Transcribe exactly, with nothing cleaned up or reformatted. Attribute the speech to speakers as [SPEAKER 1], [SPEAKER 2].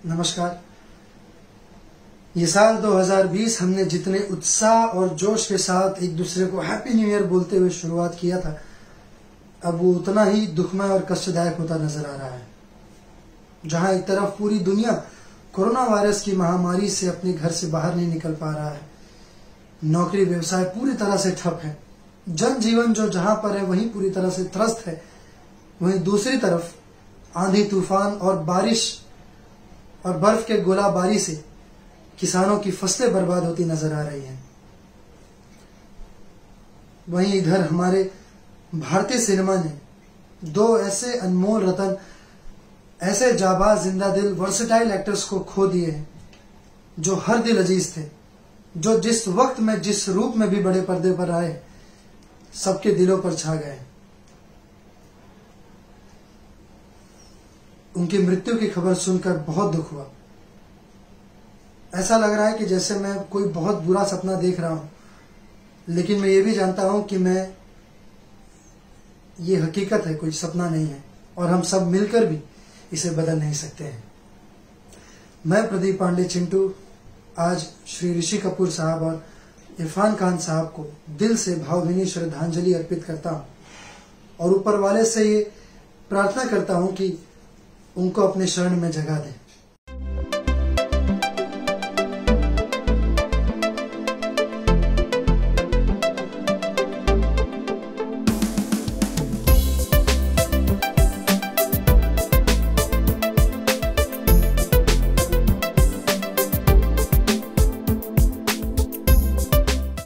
[SPEAKER 1] नमस्कार। ये साल दो हज़ार बीस हमने जितने उत्साह और जोश के साथ एक दूसरे को हैप्पी न्यू ईयर बोलते हुए शुरुआत किया था, अब वो उतना ही दुखमय और कष्टदायक होता नजर आ रहा है। जहां एक तरफ पूरी दुनिया कोरोना वायरस की महामारी से अपने घर से बाहर नहीं निकल पा रहा है, नौकरी व्यवसाय पूरी तरह से ठप है, जनजीवन जो जहां पर है वहीं पूरी तरह से त्रस्त है, वहीं दूसरी तरफ आंधी तूफान और बारिश और बर्फ के गोलाबारी से किसानों की फसलें बर्बाद होती नजर आ रही हैं। वहीं इधर हमारे भारतीय सिनेमा ने दो ऐसे अनमोल रत्न, ऐसे जाबाज जिंदा दिल वर्सेटाइल एक्टर्स को खो दिए हैं जो हर दिल अजीज थे, जो जिस वक्त में जिस रूप में भी बड़े पर्दे पर आए सबके दिलों पर छा गए। उनकी मृत्यु की खबर सुनकर बहुत दुख हुआ। ऐसा लग रहा है कि जैसे मैं कोई बहुत बुरा सपना देख रहा हूं, लेकिन मैं ये भी जानता हूं कि मैं ये हकीकत है, कोई सपना नहीं है, और हम सब मिलकर भी इसे बदल नहीं सकते हैं। मैं प्रदीप पांडे चिंटू आज श्री ऋषि कपूर साहब और इरफान खान साहब को दिल से भावभीनी श्रद्धांजलि अर्पित करता हूं और ऊपर वाले से ये प्रार्थना करता हूं कि उनको अपने शरण में जगह दें।